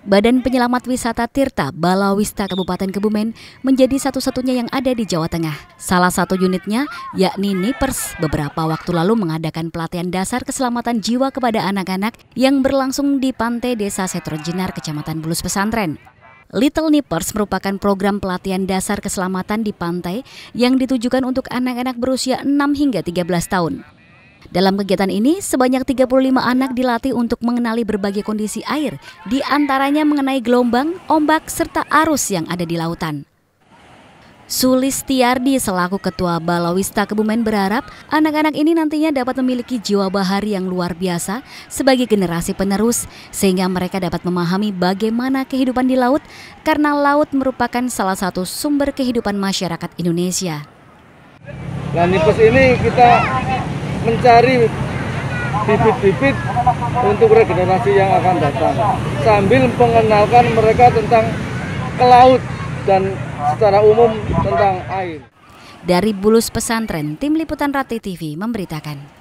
Badan Penyelamat Wisata Tirta Balawista Kabupaten Kebumen menjadi satu-satunya yang ada di Jawa Tengah. Salah satu unitnya, yakni Nipers, beberapa waktu lalu mengadakan pelatihan dasar keselamatan jiwa kepada anak-anak yang berlangsung di pantai Desa Setrojenar, Kecamatan Bulus Pesantren. Little Nipers merupakan program pelatihan dasar keselamatan di pantai yang ditujukan untuk anak-anak berusia 6 hingga 13 tahun. Dalam kegiatan ini, sebanyak 35 anak dilatih untuk mengenali berbagai kondisi air, di antaranya mengenai gelombang, ombak, serta arus yang ada di lautan. Sulistiardi selaku Ketua Balawista Kebumen berharap anak-anak ini nantinya dapat memiliki jiwa bahari yang luar biasa sebagai generasi penerus, sehingga mereka dapat memahami bagaimana kehidupan di laut, karena laut merupakan salah satu sumber kehidupan masyarakat Indonesia. Nah, Nipers ini kita mencari bibit-bibit untuk regenerasi yang akan datang, sambil mengenalkan mereka tentang ke laut dan secara umum tentang air. Dari Bulus Pesantren, Tim Liputan Rati TV memberitakan.